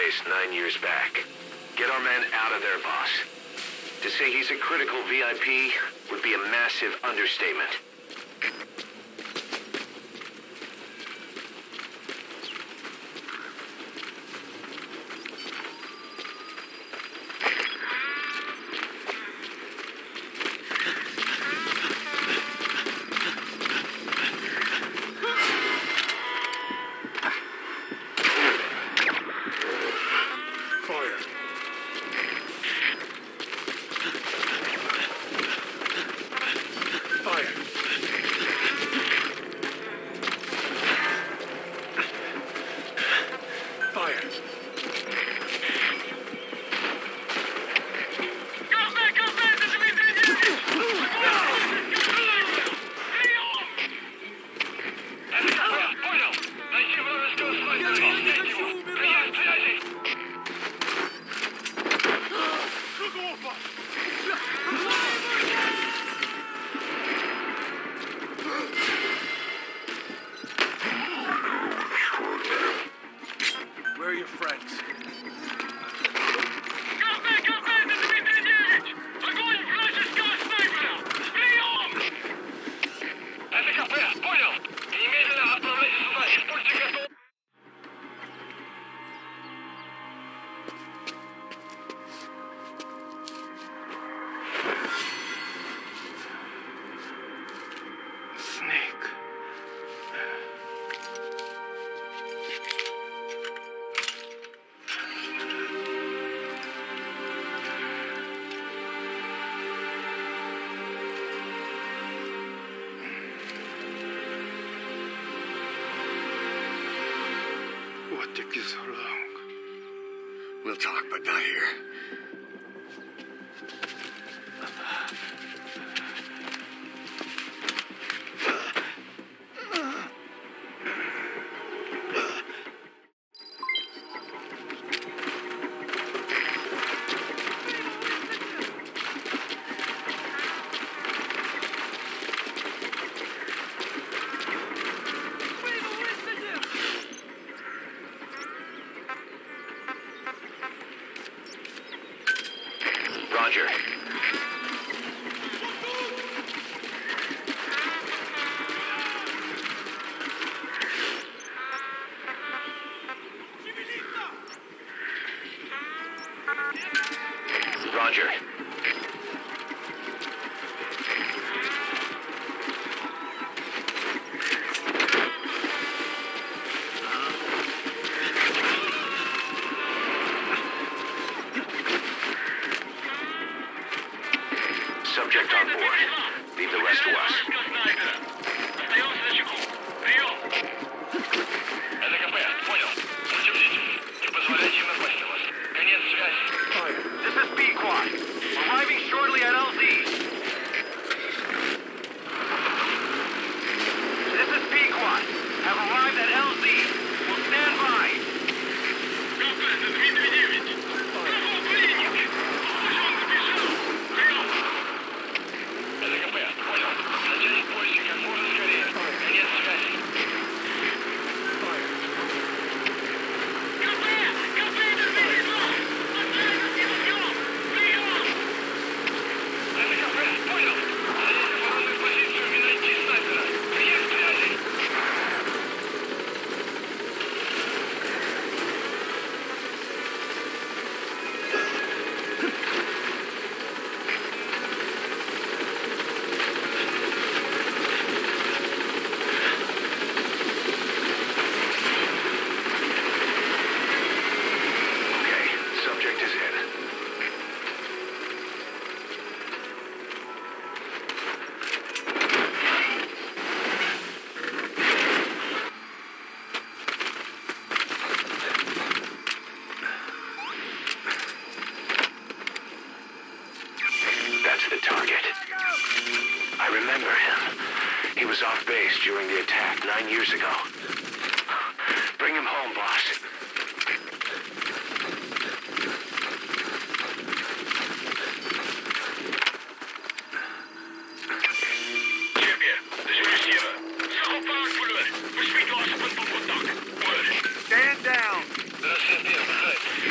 base 9 years back. Get our men out of there, boss. To say he's a critical VIP would be a massive understatement. Where are your friends? Snake. What took you so long? We'll talk, but not here. Roger. Roger. Subject on board. Leave the rest to us. This is B-Quad. Arriving shortly at LZ. This is B-Quad. Have arrived at LZ. Will stand by. That's the target. I remember him. He was off base during the attack 9 years ago. Bring him home, boss. Stand down.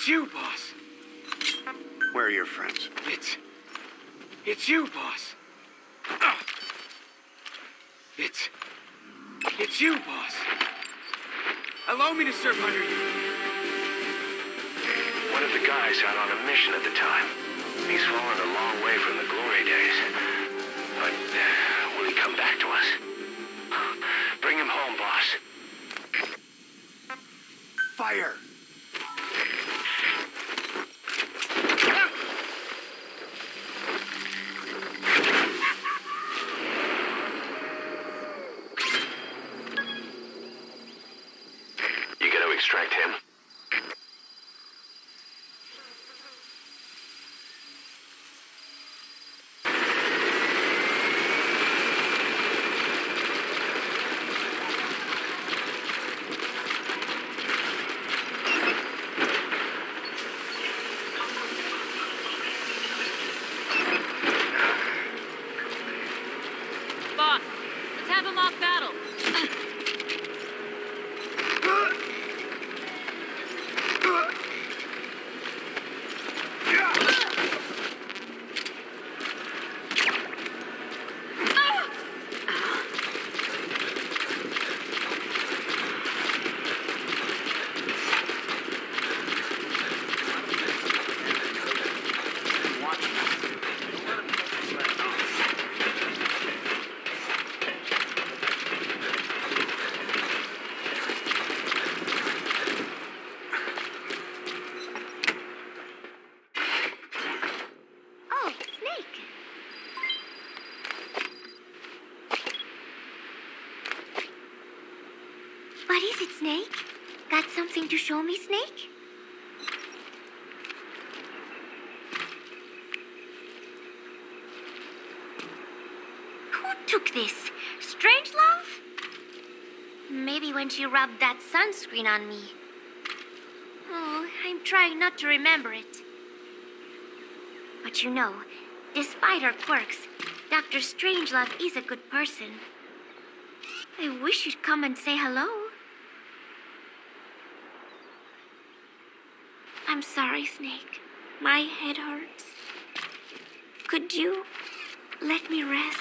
It's you, boss. Where are your friends? It's you, boss. It's you, boss. Allow me to serve under you. One of the guys out on a mission at the time. He's fallen a long way from the glory days. But will he come back to us? Bring him home, boss. Fire! You gotta extract him. Boss, let's have a mock battle. Oh, Snake. What is it, Snake? Got something to show me, Snake? Who took this? Strangelove? Maybe when she rubbed that sunscreen on me. Oh, I'm trying not to remember it. But you know, despite her quirks, Dr. Strangelove is a good person. I wish you'd come and say hello. I'm sorry, Snake. My head hurts. Could you let me rest?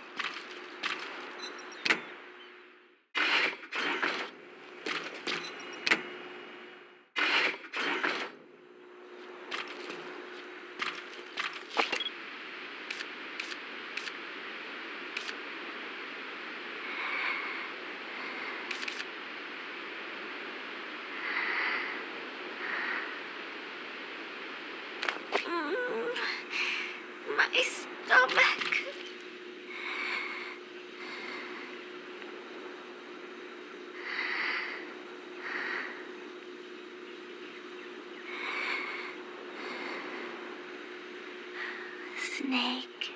My stomach. Snake.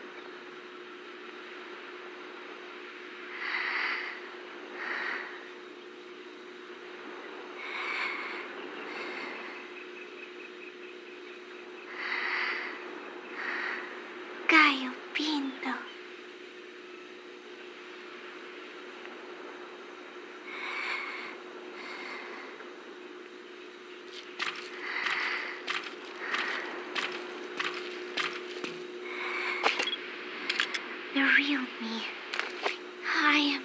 Gallo Pinto. The real me. I am.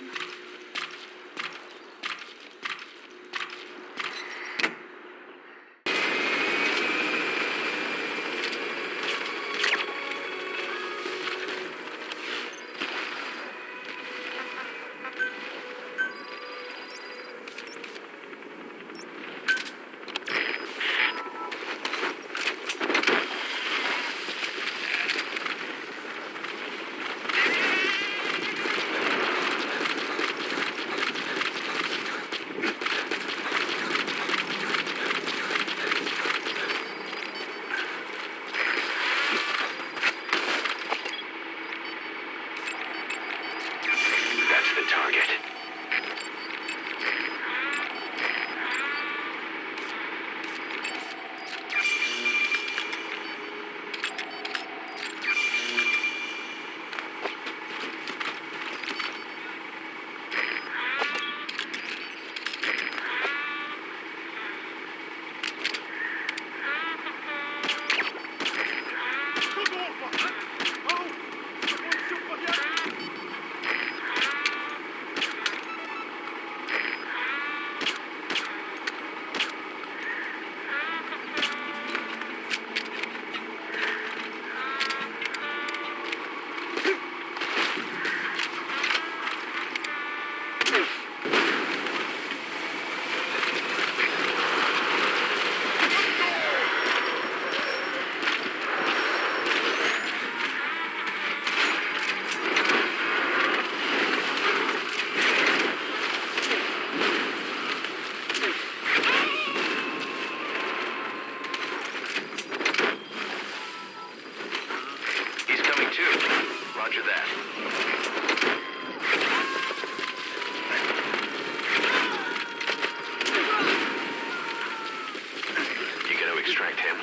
that. You gonna extract him?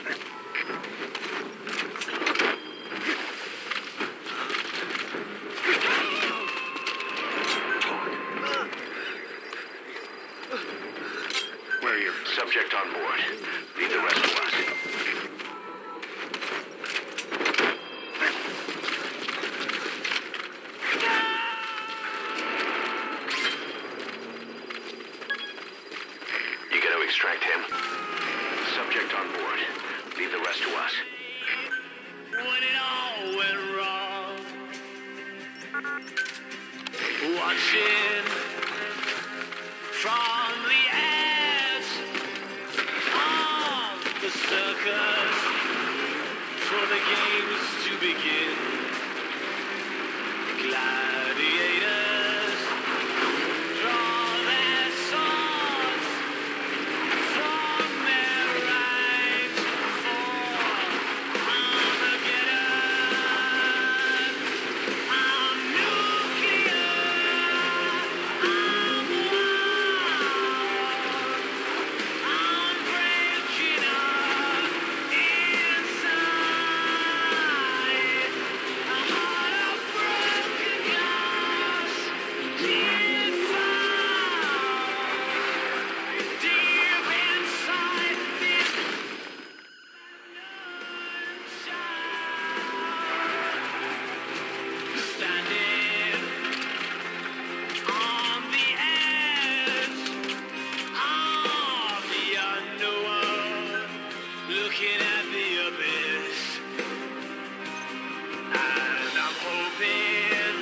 Where are your Subject on board. Leave the rest to us. You gonna extract him? Subject on board. Leave the rest to us. When it all went wrong, watching from the edge of the circus for the games to begin. Gladiators draw their swords from their ranks for Armageddon. I'm nuclear. I'm wild. I'm breaking up inside. A heart of broken glass. Deep inside this standing on the edge of the underworld, looking at the abyss, and I'm hoping.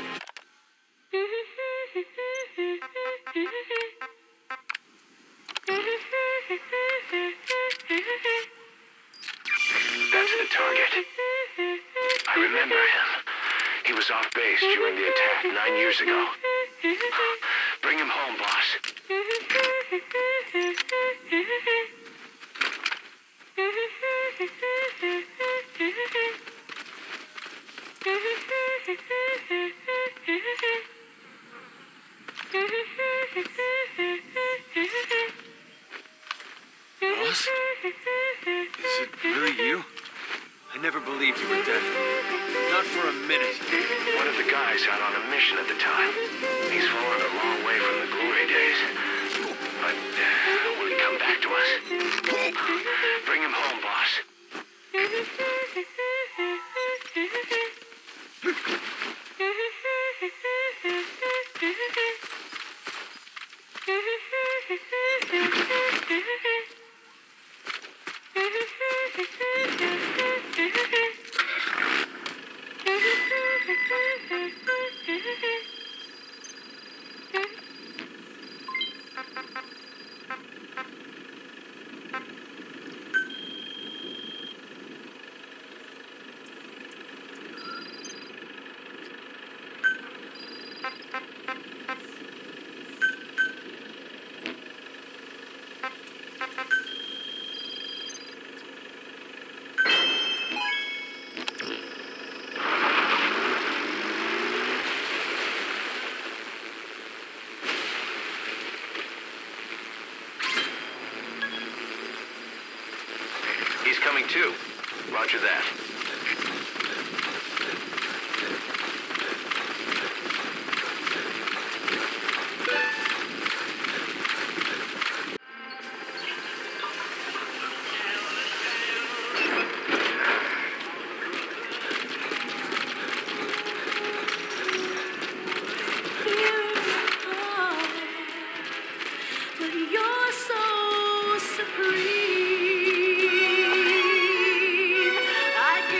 That's the target. I remember him. He was off base during the attack 9 years ago. Bring him home, boss. Boss? Is it really you? I never believed you were dead. Not for a minute. One of the guys out on a mission at the time. He's fallen a long way from the glory days. But will he come back to us? Bring him home, boss. He's coming too. Roger that. But you're so supreme. I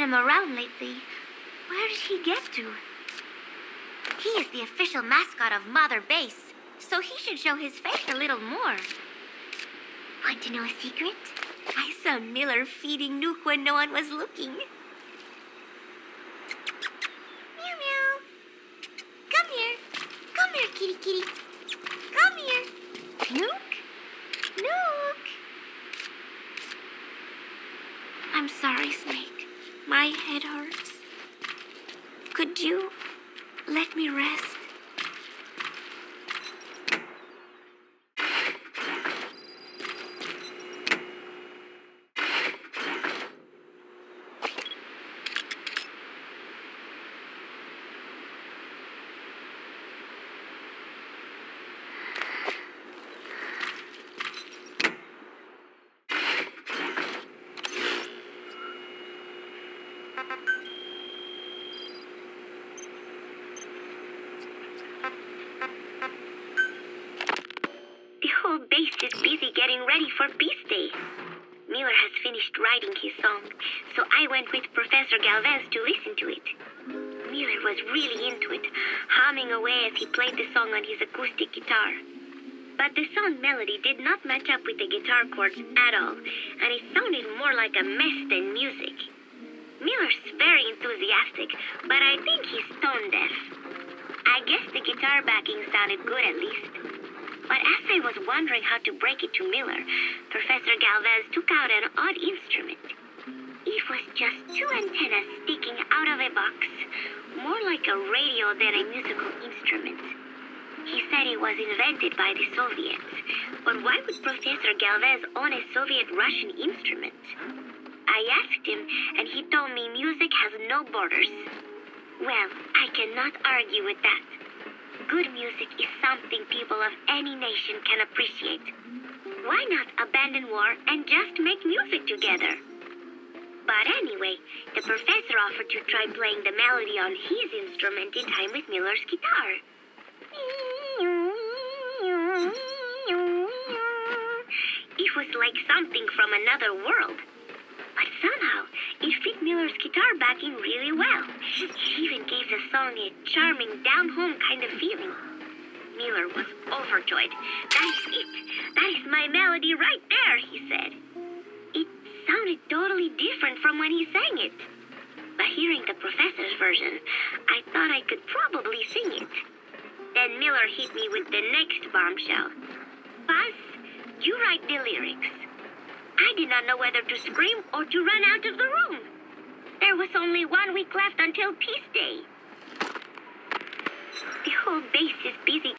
seen him around lately. Where did he get to? He is the official mascot of Mother Base, so he should show his face a little more. Want to know a secret? I saw Miller feeding Nuke when no one was looking. Meow meow. Come here. Come here, kitty kitty. Come here. Nuke? Nuke. I'm sorry, Snake. My head hurts. Could you let me rest? The whole base is busy getting ready for Beast Day. Miller has finished writing his song, so I went with Professor Galvez to listen to it. Miller was really into it, humming away as he played the song on his acoustic guitar. But the song melody did not match up with the guitar chords at all, and it sounded more like a mess than music. Miller's very enthusiastic, but I think he's tone deaf. I guess the guitar backing sounded good at least. But as I was wondering how to break it to Miller, Professor Galvez took out an odd instrument. It was just two antennas sticking out of a box, more like a radio than a musical instrument. He said it was invented by the Soviets, but why would Professor Galvez own a Soviet-Russian instrument? I asked him, and he told me music has no borders. Well, I cannot argue with that. Good music is something people of any nation can appreciate. Why not abandon war and just make music together? But anyway, the professor offered to try playing the melody on his instrument in time with Miller's guitar. It was like something from another world. But somehow, it fit Miller's guitar backing really well. It even gave the song a charming, down-home kind of feeling. Miller was overjoyed. That is it. That is my melody right there, he said. It sounded totally different from when he sang it. But hearing the professor's version, I thought I could probably sing it. Then Miller hit me with the next bombshell. Buzz, you write the lyrics. I did not know whether to scream or to run out of the room. There was only 1 week left until Peace Day. The whole base is busy